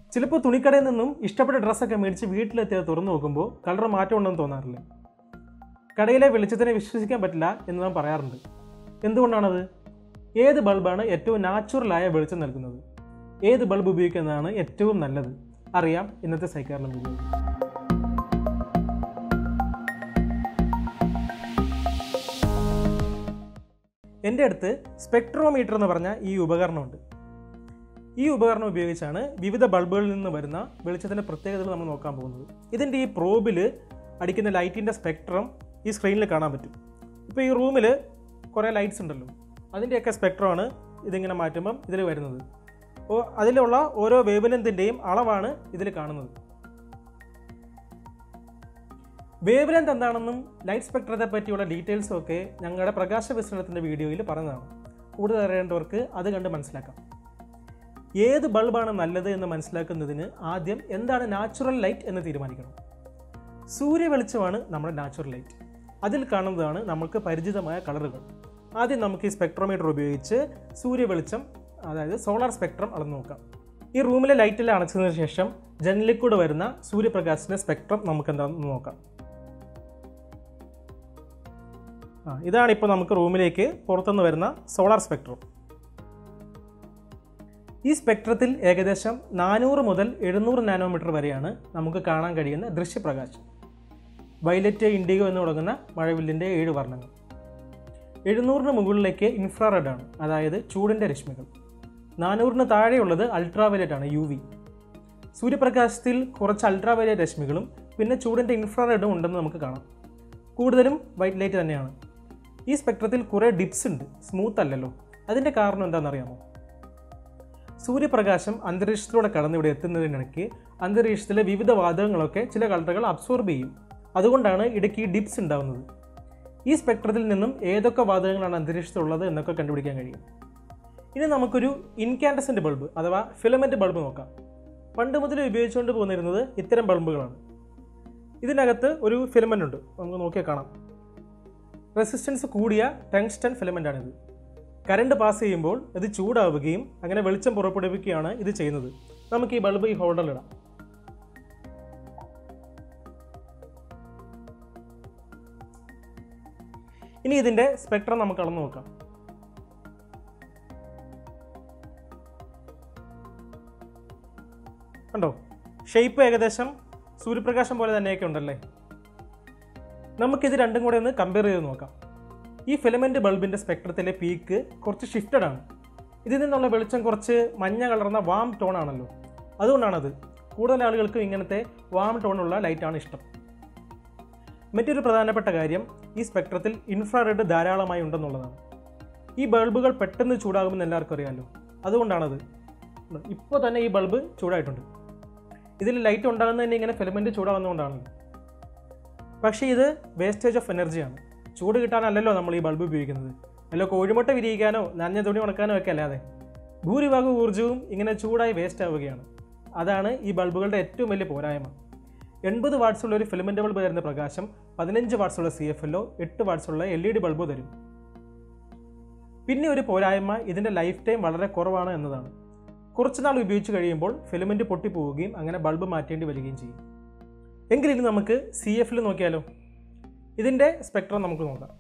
ചിലപ്പോൾ തുണിക്കടയിൽ നിന്നും ഇഷ്ടപ്പെട്ട ഡ്രസ്സൊക്കെ മേടിച്ച് വീട്ടിലെത്തിയത് തുറന്നു നോക്കുമ്പോൾ കളർ മാറ്റം ഉണ്ടെന്ന് തോന്നാറില്ല. കടയിലെ വെളിച്ചത്തിനെ വിശ്വസിക്കാൻ പറ്റില്ല എന്ന് നാം പറയാറുണ്ട്. എന്തുകൊണ്ടാണത്? ഏത് ബൾബാണ് ഏറ്റവും നാച്ചുറലായ വെളിച്ചം നൽകുന്നത്? ഏത് ബൾബ് ഉപയോഗിക്കുന്നതാണ് ഏറ്റവും നല്ലത്? അറിയാം ഇന്നത്തെ സൈക്കാർലം വീഡിയോ. എൻ്റെ അടുത്ത് സ്പെക്ട്രോമീറ്റർ എന്ന് പറഞ്ഞ ഈ ഉപകരണമുണ്ട്. ഈ ഉപകരണം ഉപയോഗിച്ചാണ് വിവിധ ബൾബുകളിൽ നിന്ന് വരുന്ന വെളിച്ചത്തിൻ്റെ പ്രത്യേകതകൾ നമ്മൾ നോക്കാൻ പോകുന്നത്. ഇതിൻ്റെ ഈ പ്രോബിൽ അടിക്കുന്ന ലൈറ്റിൻ്റെ സ്പെക്ട്രം ഈ സ്ക്രീനിൽ കാണാൻ പറ്റും. ഇപ്പോൾ ഈ റൂമിൽ കുറേ ലൈറ്റ്സ് ഉണ്ടല്ലോ, അതിൻ്റെയൊക്കെ സ്പെക്ട്രമാണ് ഇതിങ്ങനെ മാറ്റുമ്പം ഇതിൽ വരുന്നത്. അപ്പോൾ അതിലുള്ള ഓരോ വേവ് ലെങ്തിൻ്റെയും അളവാണ് ഇതിൽ കാണുന്നത്. വേവ് ലെങ്ത് എന്താണെന്നും ലൈറ്റ് സ്പെക്ട്രത്തെ പറ്റിയുള്ള ഡീറ്റെയിൽസും ഒക്കെ ഞങ്ങളുടെ പ്രകാശ വിശ്ലേഷണത്തിൻ്റെ വീഡിയോയിൽ പറഞ്ഞതാണ്. കൂടുതൽ അറിയേണ്ടവർക്ക് അത് കണ്ട് മനസ്സിലാക്കാം. ഏത് ബൾബാണ് നല്ലത് എന്ന് മനസ്സിലാക്കുന്നതിന് ആദ്യം എന്താണ് നാച്ചുറൽ ലൈറ്റ് എന്ന് തീരുമാനിക്കണം. സൂര്യ വെളിച്ചമാണ് നമ്മുടെ നാച്ചുറൽ ലൈറ്റ്. അതിൽ കാണുന്നതാണ് നമുക്ക് പരിചിതമായ കളറുകൾ. ആദ്യം നമുക്ക് ഈ സ്പെക്ട്രോമീറ്റർ ഉപയോഗിച്ച് സൂര്യ വെളിച്ചം, അതായത് സോളാർ സ്പെക്ട്രം അളന്ന് നോക്കാം. ഈ റൂമിലെ ലൈറ്റെല്ലാം അണച്ചതിന് ശേഷം ജനലിൽ കൂടെ വരുന്ന സൂര്യപ്രകാശത്തിൻ്റെ സ്പെക്ട്രം നമുക്ക് എന്താണെന്ന് നോക്കാം. ഇതാണ് ഇപ്പോൾ നമുക്ക് റൂമിലേക്ക് പുറത്തുനിന്ന് വരുന്ന സോളാർ സ്പെക്ട്രം. ഈ സ്പെക്ട്രത്തിൽ ഏകദേശം 400 മുതൽ 700 നാനോമീറ്റർ വരെയാണ് നമുക്ക് കാണാൻ കഴിയുന്ന ദൃശ്യപ്രകാശം. വയലറ്റ്, ഇൻഡിഗോ എന്ന് തുടങ്ങുന്ന മഴവില്ലിൻ്റെ 7 വർണ്ണങ്ങൾ. 700 മുകളിലേക്ക് ഇൻഫ്രാറെഡ് ആണ്, അതായത് ചൂടിൻ്റെ രശ്മികൾ. 400 താഴെയുള്ളത് അൾട്രാവയലറ്റ് ആണ്, UV. സൂര്യപ്രകാശത്തിൽ കുറച്ച് അൾട്രാവയലറ്റ് രശ്മികളും പിന്നെ ചൂടിൻ്റെ ഇൻഫ്രാറെഡും ഉണ്ടെന്ന് നമുക്ക് കാണാം. കൂടുതലും വൈറ്റ് ലൈറ്റ് തന്നെയാണ്. ഈ സ്പെക്ട്രത്തിൽ കുറേ ഡിപ്സ് ഉണ്ട്, സ്മൂത്ത് അല്ലല്ലോ. അതിൻ്റെ കാരണം എന്താണെന്നറിയാമോ? സൂര്യപ്രകാശം അന്തരീക്ഷത്തിലൂടെ കടന്നിവിടെ എത്തുന്നതിനിടയ്ക്ക് അന്തരീക്ഷത്തിലെ വിവിധ വാതകങ്ങളൊക്കെ ചില കളറുകൾ അബ്സോർബ് ചെയ്യും. അതുകൊണ്ടാണ് ഇടയ്ക്ക് ഈ ഡിപ്സ് ഉണ്ടാകുന്നത്. ഈ സ്പെക്ട്രത്തിൽ നിന്നും ഏതൊക്കെ വാതകങ്ങളാണ് അന്തരീക്ഷത്തിലുള്ളത് എന്നൊക്കെ കണ്ടുപിടിക്കാൻ കഴിയും. ഇനി നമുക്കൊരു ഇൻകാൻഡസെൻ്റ് ബൾബ് അഥവാ ഫിലമെൻ്റ് ബൾബ് നോക്കാം. പണ്ട് മുതൽ ഉപയോഗിച്ചുകൊണ്ട് പോന്നിരുന്നത് ഇത്തരം ബൾബുകളാണ്. ഇതിനകത്ത് ഒരു ഫിലമെൻ്റ് ഉണ്ട്, നമുക്ക് നോക്കിയാൽ കാണാം. റെസിസ്റ്റൻസ് കൂടിയ ടങ്സ്റ്റൺ ഫിലമെൻ്റാണിത്. കറണ്ട് പാസ് ചെയ്യുമ്പോൾ ഇത് ചൂടാവുകയും അങ്ങനെ വെളിച്ചം പുറപ്പെടുവിക്കുകയാണ് ഇത് ചെയ്യുന്നത്. നമുക്ക് ഈ ബൾബ് ഈ ഹോൾഡറിലിടാം. ഇനി ഇതിൻ്റെ സ്പെക്ട്രം നമുക്ക് അളന്ന് നോക്കാം. കണ്ടോ, ഷേപ്പ് ഏകദേശം സൂര്യപ്രകാശം പോലെ തന്നെയൊക്കെ ഉണ്ടല്ലേ. നമുക്കിത് രണ്ടും കൂടെ ഒന്ന് കമ്പയർ ചെയ്ത് നോക്കാം. ഈ ഫിലമെൻ്റ് ബൾബിൻ്റെ സ്പെക്ട്രത്തിലെ പീക്ക് കുറച്ച് ഷിഫ്റ്റഡ് ആണ്. ഇതിൽ നിന്നുള്ള വെളിച്ചം കുറച്ച് മഞ്ഞ കളർന്ന വാം ടോൺ ആണല്ലോ. അതുകൊണ്ടാണത്. കൂടുതൽ ആളുകൾക്ക് ഇങ്ങനത്തെ വാം ടോണുള്ള ലൈറ്റാണ് ഇഷ്ടം. മറ്റൊരു പ്രധാനപ്പെട്ട കാര്യം ഈ സ്പെക്ട്രത്തിൽ ഇൻഫ്രാറെഡ് ധാരാളമായി ഉണ്ടെന്നുള്ളതാണ്. ഈ ബൾബുകൾ പെട്ടെന്ന് ചൂടാകുമെന്ന് എല്ലാവർക്കും അറിയാമല്ലോ. അതുകൊണ്ടാണത്. ഇപ്പോൾ തന്നെ ഈ ബൾബ് ചൂടായിട്ടുണ്ട്. ഇതിൽ ലൈറ്റ് ഉണ്ടാകുന്നതന്നെ ഇങ്ങനെ ഫിലമെൻ്റ് ചൂടാകുന്നതുകൊണ്ടാണ്. പക്ഷേ ഇത് വേസ്റ്റേജ് ഓഫ് എനർജിയാണ്. ചൂട് കിട്ടാനല്ലല്ലോ നമ്മൾ ഈ ബൾബ് ഉപയോഗിക്കുന്നത്. അല്ലോ കോഴിമുട്ട വിരിയിക്കാനോ നനഞ്ഞ തുണി ഉണക്കാനോ ഒക്കെ അല്ലാതെ. ഭൂരിഭാഗം ഊർജ്ജവും ഇങ്ങനെ ചൂടായി വേസ്റ്റ് ആവുകയാണ്. അതാണ് ഈ ബൾബുകളുടെ ഏറ്റവും വലിയ പോരായ്മ. 80 വാട്ട്സുള്ള ഒരു ഫിലമെൻ്റ് ബൾബ് തരുന്ന പ്രകാശം 15 വാട്ട്സുള്ള CFLO, 8 വാട്ട്സുള്ള LED ബൾബ് തരും. പിന്നെ ഒരു പോരായ്മ ഇതിൻ്റെ ലൈഫ് ടൈം വളരെ കുറവാണ് എന്നതാണ്. കുറച്ചുനാൾ ഉപയോഗിച്ച് കഴിയുമ്പോൾ ഫിലമെൻ്റ് പൊട്ടിപ്പോവുകയും അങ്ങനെ ബൾബ് മാറ്റേണ്ടി വരികയും ചെയ്യും. എങ്കിലും നമുക്ക് CFL നോക്കിയാലോ. ഇതിൻ്റെ സ്പെക്ട്രം നമുക്ക് നോക്കാം.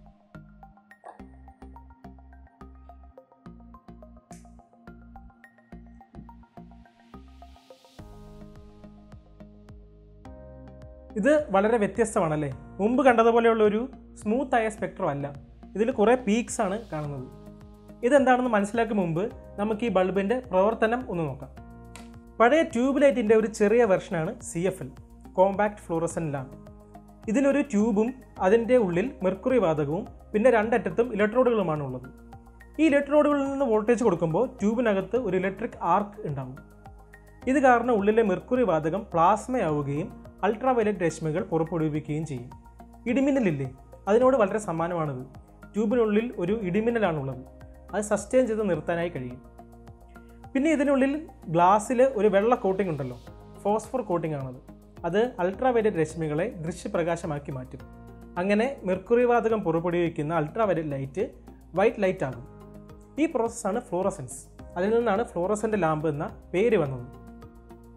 ഇത് വളരെ വ്യത്യസ്തമാണല്ലേ. മുമ്പ് കണ്ടതുപോലെയുള്ള ഒരു സ്മൂത്തായ സ്പെക്ട്രം അല്ല. ഇതിൽ കുറേ പീക്സ് ആണ് കാണുന്നത്. ഇതെന്താണെന്ന് മനസ്സിലാക്കും മുമ്പ് നമുക്ക് ഈ ബൾബിൻ്റെ പ്രവർത്തനം ഒന്ന് നോക്കാം. പഴയ ട്യൂബ് ലൈറ്റിൻ്റെ ഒരു ചെറിയ വെർഷനാണ് CFL, കോമ്പാക്ട് ഫ്ലൂറസെൻ്റ് ലാമ്പ്. ഇതിലൊരു ട്യൂബും അതിൻ്റെ ഉള്ളിൽ മെർക്കുറി വാതകവും പിന്നെ രണ്ടറ്റത്തും ഇലക്ട്രോഡുകളുമാണ് ഉള്ളത്. ഈ ഇലക്ട്രോഡുകളിൽ നിന്ന് വോൾട്ടേജ് കൊടുക്കുമ്പോൾ ട്യൂബിനകത്ത് ഒരു ഇലക്ട്രിക് ആർക്ക് ഉണ്ടാകും. ഇത് കാരണം ഉള്ളിലെ മെർക്കുറി വാതകം പ്ലാസ്മയാവുകയും അൾട്രാവയലറ്റ് രശ്മികൾ പുറപ്പെടുവിക്കുകയും ചെയ്യും. ഇടിമിന്നലില്ലേ, അതിനോട് വളരെ സമാനമാണിത്. ട്യൂബിനുള്ളിൽ ഒരു ഇടിമിന്നലാണുള്ളത്. അത് സസ്റ്റെയിൻ ചെയ്ത് നിർത്താനായി കഴിയും. പിന്നെ ഇതിനുള്ളിൽ ഗ്ലാസ്സിൽ ഒരു വെള്ള കോട്ടിംഗ് ഉണ്ടല്ലോ, ഫോസ്ഫർ കോട്ടിംഗ് ആണത്. അത് അൾട്രാവയലറ്റ് രശ്മികളെ ദൃശ്യപ്രകാശമാക്കി മാറ്റും. അങ്ങനെ മെർക്കുറി വാതകം പുറപ്പെടുവിക്കുന്ന അൾട്രാവയലറ്റ് ലൈറ്റ് വൈറ്റ് ലൈറ്റ് ആകും. ഈ പ്രോസസ്സാണ് ഫ്ലൂറസെൻസ്. അതിൽ നിന്നാണ് ഫ്ലൂറസെൻ്റ് ലാമ്പ് എന്ന പേര് വന്നത്.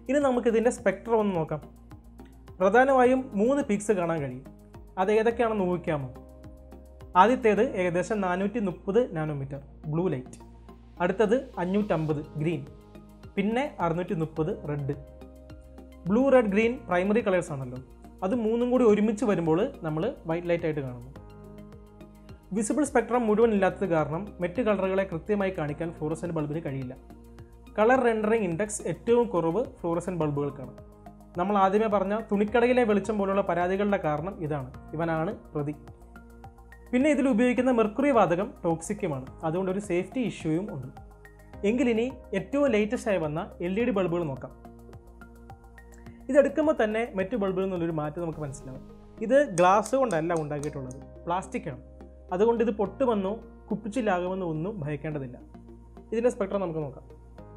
ഇനി നമുക്കിതിൻ്റെ സ്പെക്ട്രം ഒന്ന് നോക്കാം. പ്രധാനമായും 3 പീക്സ് കാണാൻ കഴിയും. അത് ഏതൊക്കെയാണെന്ന് ഊഹിക്കാമോ? ആദ്യത്തേത് ഏകദേശം 430 നാനോമീറ്റർ ബ്ലൂ ലൈറ്റ്, അടുത്തത് 550 ഗ്രീൻ, പിന്നെ 630 red. Blue, red, green primary colours ആണല്ലോ. അത് മൂന്നും കൂടി ഒരുമിച്ച് വരുമ്പോൾ നമ്മൾ വൈറ്റ് ലൈറ്റ് ആയിട്ട് കാണുന്നു. വിസിബിൾ സ്പെക്ട്രം മുഴുവൻ ഇല്ലാത്തത് കാരണം മറ്റ് കളറുകളെ കൃത്യമായി കാണിക്കാൻ ഫ്ലൂറസെൻറ്റ് ബൾബിന് കഴിയില്ല. കളർ റെൻഡറിംഗ് ഇൻഡെക്സ് ഏറ്റവും കുറവ് ഫ്ലൂറസെൻറ്റ് ബൾബുകൾക്കാണ്. നമ്മൾ ആദ്യമേ പറഞ്ഞ തുണിക്കടയിലെ വെളിച്ചം പോലുള്ള പരാതികളുടെ കാരണം ഇതാണ്. ഇവനാണ് പ്രതി. പിന്നെ ഇതിൽ ഉപയോഗിക്കുന്ന മെർക്കുറി വാതകം ടോക്സിക്കുമാണ്. അതുകൊണ്ട് ഒരു സേഫ്റ്റി ഇഷ്യൂയും ഉണ്ട്. എങ്കിലിനി ഏറ്റവും ലേറ്റസ്റ്റ് ആയി വന്ന LED ബൾബുകൾ നോക്കാം. ഇതെടുക്കുമ്പോൾ തന്നെ മറ്റു ബൾബുകളിൽ നിന്നുള്ളൊരു മാറ്റം നമുക്ക് മനസ്സിലാവും. ഇത് ഗ്ലാസ് കൊണ്ടല്ല ഉണ്ടാക്കിയിട്ടുള്ളത്, പ്ലാസ്റ്റിക്കാണ്. അതുകൊണ്ട് ഇത് പൊട്ടുമെന്നോ കുപ്പിച്ചില്ലാകുമെന്നോ ഒന്നും ഭയക്കേണ്ടതില്ല. ഇതിൻ്റെ സ്പെക്ട്രം നമുക്ക് നോക്കാം.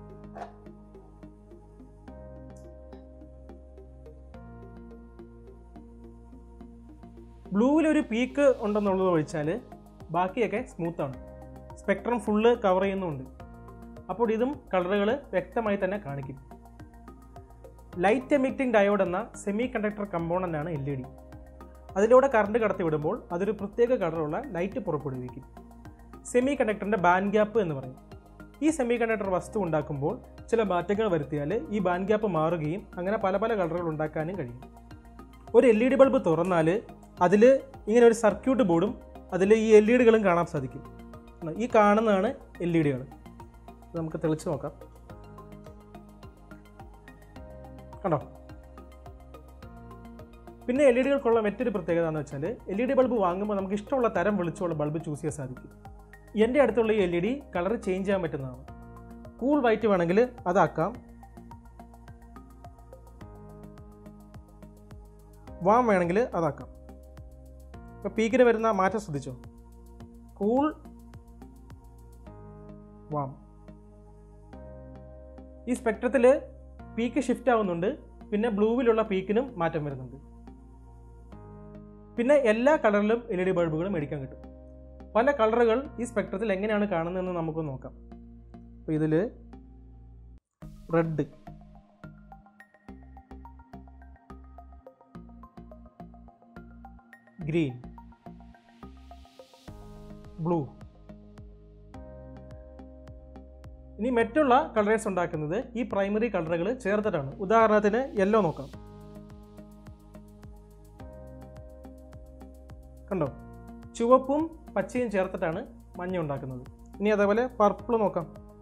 ബ്ലൂവിലൊരു പീക്ക് ഉണ്ടെന്നുള്ളത് ഒഴിച്ചാൽ ബാക്കിയൊക്കെ സ്മൂത്താണ്. സ്പെക്ട്രം ഫുള്ള് കവർ ചെയ്യുന്നുണ്ട്. അപ്പോൾ ഇതും കളറുകൾ വ്യക്തമായി തന്നെ കാണിക്കും. ലൈറ്റ് എമിറ്റിംഗ് ഡയോഡ് എന്ന സെമി കണ്ടക്ടർ കമ്പോണൻ്റ് ആണ് LED. അതിലൂടെ കറണ്ട് കടത്തി വിടുമ്പോൾ അതൊരു പ്രത്യേക കളറുള്ള ലൈറ്റ് പുറപ്പെടുവിക്കും. സെമി കണ്ടക്ടറിൻ്റെ ബാൻഡ് ഗ്യാപ്പ് എന്ന് പറയും. ഈ സെമി കണ്ടക്ടർ വസ്തു ഉണ്ടാക്കുമ്പോൾ ചില മാറ്റങ്ങൾ വരുത്തിയാൽ ഈ ബാൻഡ് ഗ്യാപ്പ് മാറുകയും അങ്ങനെ പല പല കളറുകൾ ഉണ്ടാക്കാനും കഴിയും. ഒരു LED ബൾബ് തുറന്നാൽ അതിൽ ഇങ്ങനെ ഒരു സർക്യൂട്ട് ബോർഡും അതിൽ ഈ LEDകളും കാണാൻ സാധിക്കും. ഈ കാണുന്നതാണ് LEDകൾ. നമുക്ക് തെളിച്ച് നോക്കാം. കണ്ടോ? പിന്നെ LEDകൾക്കുള്ള മറ്റൊരു പ്രത്യേകത എന്ന് വെച്ചാൽ LED ബൾബ് വാങ്ങുമ്പോൾ നമുക്ക് ഇഷ്ടമുള്ള തരം വെളിച്ചമുള്ള ബൾബ് ചൂസ് ചെയ്യാൻ സാധിക്കും. എൻ്റെ അടുത്തുള്ള ഈ LED കളർ ചേഞ്ച് ചെയ്യാൻ പറ്റുന്നതാണ്. കൂൾ വൈറ്റ് വേണമെങ്കിൽ അതാക്കാം, വാം വേണമെങ്കിൽ അതാക്കാം. ഇപ്പോൾ പീക്കിന് വരുന്ന മാറ്റം ശ്രദ്ധിച്ചോ? Cool, warm. ഈ സ്പെക്ട്രത്തിൽ പീക്ക് ഷിഫ്റ്റ് ആവുന്നുണ്ട്. പിന്നെ ബ്ലൂവിലുള്ള പീക്കിനും മാറ്റം വരുന്നുണ്ട്. പിന്നെ എല്ലാ കളറിലും LED ബൾബുകളും മേടിക്കാൻ കിട്ടും. പല കളറുകൾ ഈ സ്പെക്ട്രത്തിൽ എങ്ങനെയാണ് കാണുന്നതെന്ന് നമുക്ക് നോക്കാം. അപ്പോൾ ഇതിൽ റെഡ്, ഗ്രീൻ, ബ്ലൂ. ഇനി മറ്റുള്ള കളേഴ്സ് ഉണ്ടാക്കുന്നത് ഈ പ്രൈമറി കളറുകൾ ചേർത്തിട്ടാണ്. ഉദാഹരണത്തിന് യെല്ലോ നോക്കാം. കണ്ടോ? ചുവപ്പും പച്ചയും ചേർത്തിട്ടാണ് മഞ്ഞ ഉണ്ടാക്കുന്നത്. ഇനി അതേപോലെ പർപ്പിൾ നോക്കാം.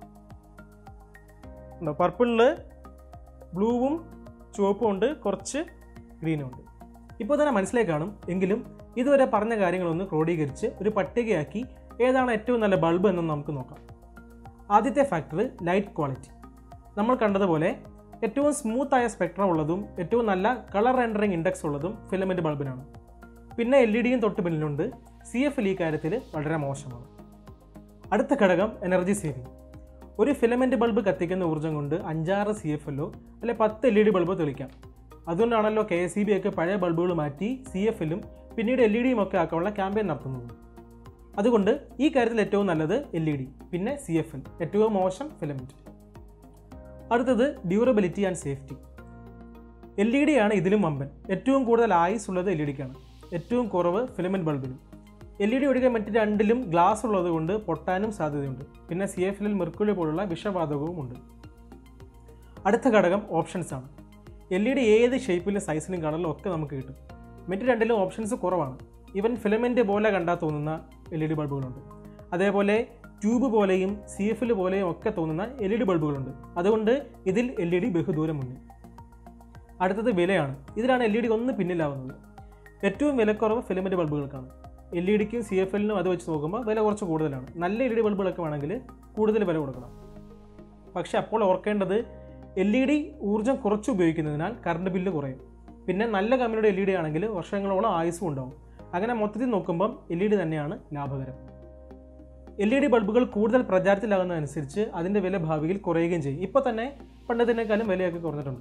കണ്ടോ? പർപ്പിളിൽ ബ്ലൂവും ചുവപ്പും ഉണ്ട്, കുറച്ച് ഗ്രീനും ഉണ്ട്. ഇപ്പോൾ തന്നെ മനസ്സിലായി കാണും. എങ്കിലും ഇതുവരെ പറഞ്ഞ കാര്യങ്ങളൊന്ന് ക്രോഡീകരിച്ച് ഒരു പട്ടികയാക്കി ഏതാണ് ഏറ്റവും നല്ല ബൾബ് എന്ന് നമുക്ക് നോക്കാം. ആദ്യത്തെ ഫാക്ടർ ലൈറ്റ് ക്വാളിറ്റി. നമ്മൾ കണ്ടതുപോലെ ഏറ്റവും സ്മൂത്തായ സ്പെക്ട്രം ഉള്ളതും ഏറ്റവും നല്ല കളർ റെൻഡറിംഗ് ഇൻഡെക്സ് ഉള്ളതും ഫിലമെൻറ്റ് ബൾബിനാണ്. പിന്നെ LEDയും തൊട്ട് പിന്നിലുണ്ട്. CFL ഈ കാര്യത്തിൽ വളരെ മോശമാണ്. അടുത്ത ഘടകം എനർജി സേവിങ്. ഒരു ഫിലമെൻറ്റ് ബൾബ് കത്തിക്കുന്ന ഊർജ്ജം കൊണ്ട് 5-6 CFLO അല്ലെ 10 LED ബൾബ് തെളിക്കാം. അതുകൊണ്ടാണല്ലോ KSEB ഒക്കെ പഴയ ബൾബുകൾ മാറ്റി CFLും പിന്നീട് LEDയും ഒക്കെ ആക്കാനുള്ള ക്യാമ്പയിൻ നടത്തുന്നത്. അതുകൊണ്ട് ഈ കാര്യത്തിൽ ഏറ്റവും നല്ലത് LED, പിന്നെ CFL, ഏറ്റവും മോശം ഫിലമെൻറ്റ്. അടുത്തത് ഡ്യൂറബിലിറ്റി ആൻഡ് സേഫ്റ്റി. LED ആണ് ഇതിലും വമ്പൻ. ഏറ്റവും കൂടുതൽ ആയുസ് ഉള്ളത് LEDക്കാണ്, ഏറ്റവും കുറവ് ഫിലമെൻറ്റ് ബൾബിനും. LED ഒഴികെ മറ്റ് രണ്ടിലും ഗ്ലാസ് ഉള്ളത് കൊണ്ട് പൊട്ടാനും സാധ്യതയുണ്ട്. പിന്നെ CFLിൽ മെർക്കുറി പോലുള്ള വിഷവാതകവും ഉണ്ട്. അടുത്ത ഘടകം ഓപ്ഷൻസ് ആണ്. LED ഏത് ഷേപ്പിലും സൈസിലും കളറിലും ഒക്കെ നമുക്ക് കിട്ടും. മറ്റ് രണ്ടിലും ഓപ്ഷൻസ് കുറവാണ്. ഈവൻ ഫിലമെൻറ്റ് പോലെ കണ്ടാൽ തോന്നുന്ന LED ബൾബുകളുണ്ട്. അതേപോലെ ട്യൂബ് പോലെയും CFL പോലെയും ഒക്കെ തോന്നുന്ന LED ബൾബുകളുണ്ട്. അതുകൊണ്ട് ഇതിൽ LED ബഹുദൂരം മുന്നിൽ. അടുത്തത് വിലയാണ്. ഇതിലാണ് LED ഒന്ന് പിന്നിലാവുന്നത്. ഏറ്റവും വിലക്കുറവ് ഫിലമെൻറ്റ് ബൾബുകൾക്കാണ്. LEDക്കും CFLനും അത് വെച്ച് നോക്കുമ്പോൾ വില കുറച്ച് കൂടുതലാണ്. നല്ല LED ബൾബുകളൊക്കെ വേണമെങ്കിൽ കൂടുതൽ വില കൊടുക്കണം. പക്ഷേ അപ്പോൾ ഓർക്കേണ്ടത് LED ഊർജ്ജം കുറച്ച് ഉപയോഗിക്കുന്നതിനാൽ കറണ്ട് ബില്ല് കുറയും. പിന്നെ നല്ല കമ്പനിയുടെ LED ആണെങ്കിൽ വർഷങ്ങളോളം ആയുസ്സും ഉണ്ടാവും. അങ്ങനെ മൊത്തത്തിൽ നോക്കുമ്പം LED തന്നെയാണ് ലാഭകരം. LED ബൾബുകൾ കൂടുതൽ പ്രചാരത്തിലാകുന്നതനുസരിച്ച് അതിൻ്റെ വില ഭാവിയിൽ കുറയുകയും ചെയ്യും. ഇപ്പോൾ തന്നെ പണ്ടതിനേക്കാളും വിലയൊക്കെ കുറഞ്ഞിട്ടുണ്ട്.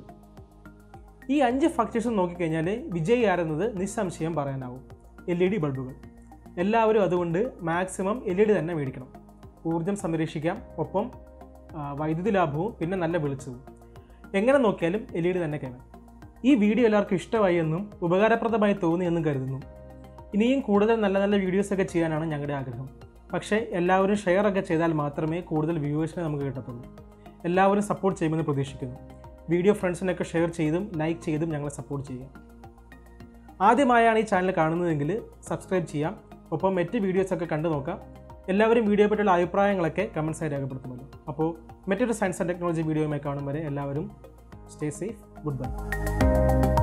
ഈ 5 ഫാക്ടേഴ്സും നോക്കിക്കഴിഞ്ഞാൽ വിജയി ആരെന്നത് നിസ്സംശയം പറയാനാവും. LED ബൾബുകൾ. എല്ലാവരും അതുകൊണ്ട് മാക്സിമം LED തന്നെ മേടിക്കണം. ഊർജ്ജം സംരക്ഷിക്കാം, ഒപ്പം വൈദ്യുതി ലാഭവും പിന്നെ നല്ല വെളിച്ചവും. എങ്ങനെ നോക്കിയാലും LED തന്നെ കാണാം. ഈ വീഡിയോ എല്ലാവർക്കും ഇഷ്ടമായി എന്നും ഉപകാരപ്രദമായി തോന്നിയെന്നും കരുതുന്നു. ഇനിയും കൂടുതൽ നല്ല നല്ല വീഡിയോസൊക്കെ ചെയ്യാനാണ് ഞങ്ങളുടെ ആഗ്രഹം. പക്ഷേ എല്ലാവരും ഷെയർ ഒക്കെ ചെയ്താൽ മാത്രമേ കൂടുതൽ വ്യൂവേഴ്സിനെ നമുക്ക് കിട്ടത്തുള്ളൂ. എല്ലാവരും സപ്പോർട്ട് ചെയ്യുമെന്ന് പ്രതീക്ഷിക്കുന്നു. വീഡിയോ ഫ്രണ്ട്സിനൊക്കെ ഷെയർ ചെയ്തും ലൈക്ക് ചെയ്തും ഞങ്ങളെ സപ്പോർട്ട് ചെയ്യാം. ആദ്യമായാണ് ഈ ചാനൽ കാണുന്നതെങ്കിൽ സബ്സ്ക്രൈബ് ചെയ്യാം. ഒപ്പം മറ്റ് വീഡിയോസൊക്കെ കണ്ടു നോക്കാം. എല്ലാവരും വീഡിയോ പറ്റിയുള്ള അഭിപ്രായങ്ങളൊക്കെ കമൻസായി രേഖപ്പെടുത്തുമല്ലോ. അപ്പോൾ മറ്റൊരു സയൻസ് ആൻഡ് ടെക്നോളജി വീഡിയോയുമായി കാണും വരെ എല്ലാവരും സ്റ്റേ സേഫ്. Good bye.